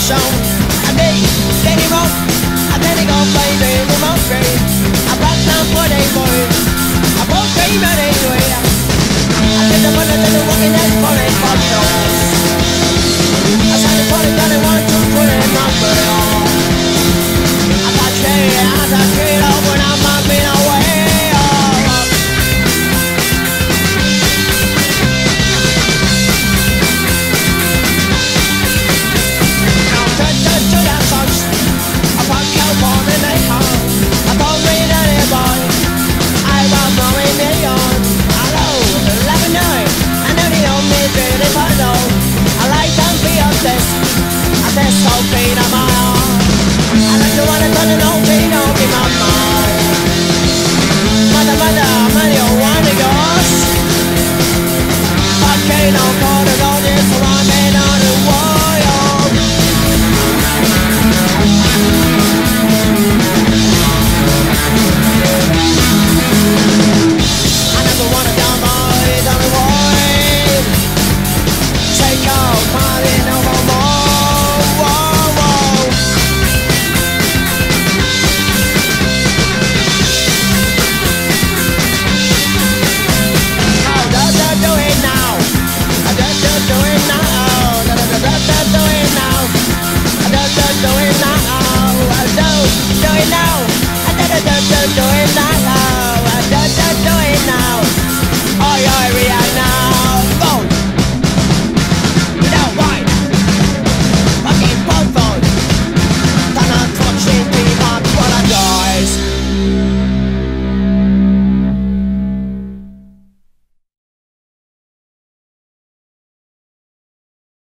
song. And me, Danny Rock, and then he gon' play the remote screen. I brought some for they boys, I brought cream and anyway. I did the one that did the walking dead for they pop songs. I said the party got it 1, 2, 3, and not for it all. I got shade, I got shade over and I'm not being away. Do it now. Oh, yeah, Rihanna.